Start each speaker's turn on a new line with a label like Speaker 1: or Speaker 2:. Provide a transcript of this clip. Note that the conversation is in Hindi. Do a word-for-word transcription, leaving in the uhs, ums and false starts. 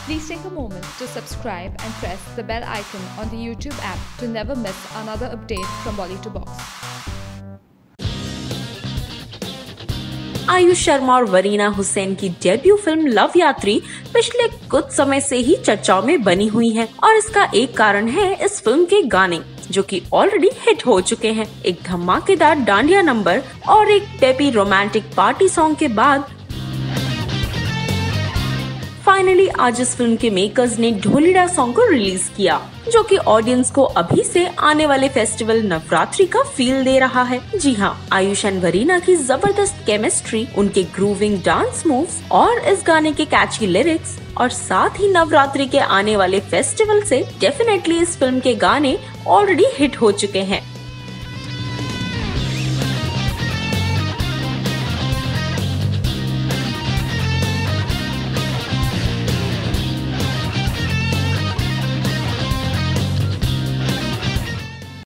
Speaker 1: Please take a moment to subscribe and press the bell icon on the YouTube app to never miss another update from Bolly to Box.
Speaker 2: Ayush Sharma और वरीना हुसैन की डेब्यू फिल्म लव यात्री पिछले कुछ समय से ही चर्चाओं में बनी हुई है और इसका एक कारण है इस फिल्म के गाने, जो कि ऑलरेडी हिट हो चुके हैं। एक धमाकेदार डांडिया नंबर और एक पेपी रोमांटिक पार्टी सॉन्ग के बाद फाइनली आज इस फिल्म के मेकर्स ने ढोलीडा सॉन्ग को रिलीज किया, जो कि ऑडियंस को अभी से आने वाले फेस्टिवल नवरात्रि का फील दे रहा है। जी हाँ, आयुष एंड वरीना की जबरदस्त केमिस्ट्री, उनके ग्रूविंग डांस मूव्स और इस गाने के कैची लिरिक्स और साथ ही नवरात्रि के आने वाले फेस्टिवल से डेफिनेटली इस फिल्म के गाने ऑलरेडी हिट हो चुके हैं।